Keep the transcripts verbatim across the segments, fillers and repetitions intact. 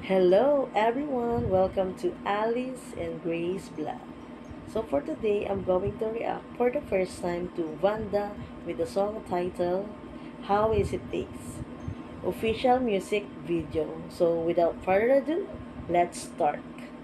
Hello everyone, welcome to Alice and Grace Vlog. So for today, I'm going to react for the first time to VannDa with the song titled How Is It Takes official music video. So without further ado, let's start.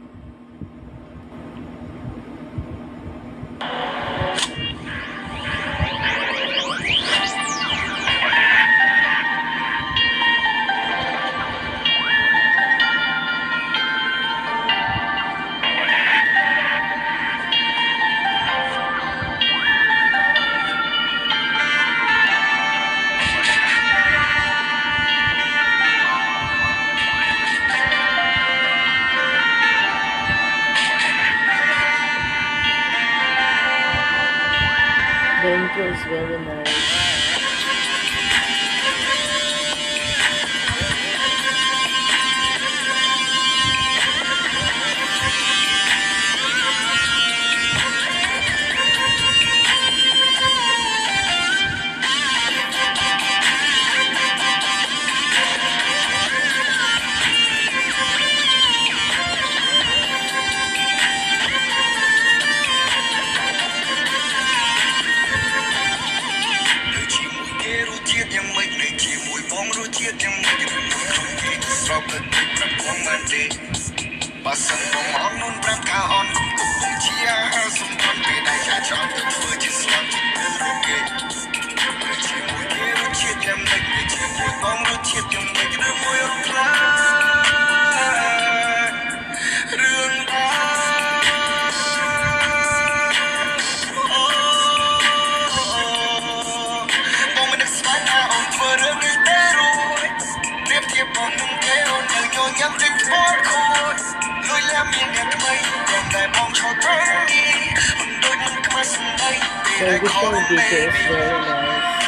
The intro is very nice. Pasang bong nun pram kaon bong chia sum kon pe dai cha chọn tu phơi trên swan trên roke chi mui ke ru chi tem na chi mui bong ru chi tem na ru mui ru pla rương ba bong mình swan na on phơi rương ni te ru tiếp tiếp bong nun ke on nang yo nyam trên sport court lối làm miền đẹp mây còn lại bóng cho tới đi đôi mình cứ mãi sừng đây The visual video is very nice.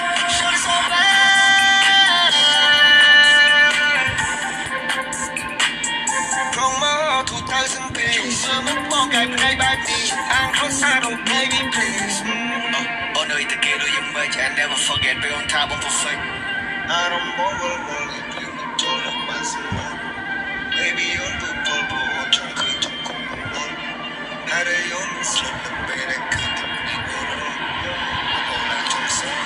Promo two thousand page sớm bỏ cái bên đây bài đi anh không xa đâu baby please oh no it again do you much I never forget be on top of perfect I don't want to want you play me told up my son baby on the bubble trong khơi trong cùng ngon hai đây on slip the bed and cut the beat on all that trong sáng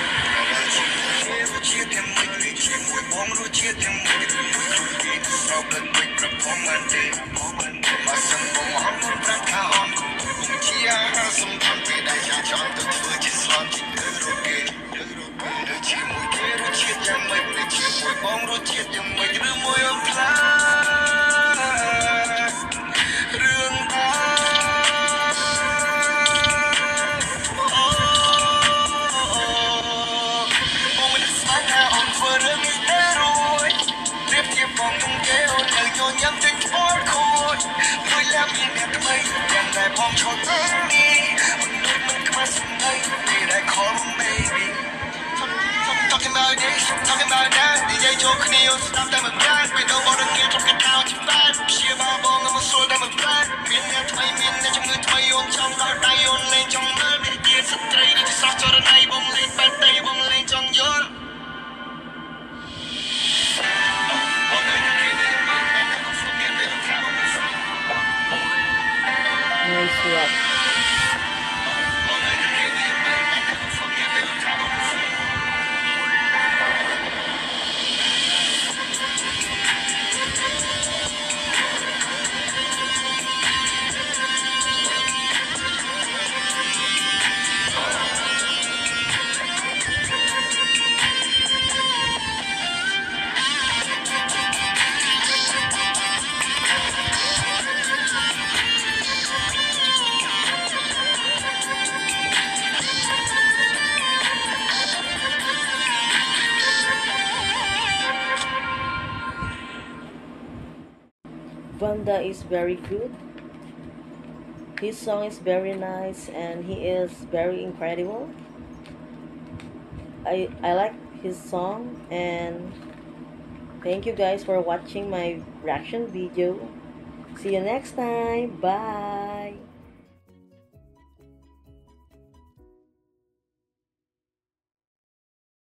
chia thêm mấy người chia mùi bóng rồi chia thêm mấy người mùi rồi kia sau lần break rap bóng màn đê mà sân bóng hóng luôn rap khá on cùng chia sum con về đại gia chọn từ vừa trên swan chỉ đỡ rồi kê đỡ chia mùi kia rồi chia thêm mấy người chia mùi bóng rồi chia thêm mấy người mùi âm plá rương ba bóng mình sáng hạ on vừa rương đi tới rồi tiếp tiếp bóng tung kế on lời nhô nhắm trên sport court lối làm yên đẹp mây đèn lại bóng cho tới đi đôi mình cứ mãi sừng đây để lại call baby talking about this talking about that đi dây cho khi yêu stop them a brand we don't wanna get up get down to bad chia ba bóng em soul them a brand miền nhà thay miền nhà trong người thay ôn trong đó tay ôn lên trong mơ để tiền sắp tới đi cho sao cho đến nay bóng lên bàn tay bóng lên trong gió Nice rap. VannDa is very good. His song is very nice and he is very incredible. I, I like his song, and thank you guys for watching my reaction video. See you next time. Bye.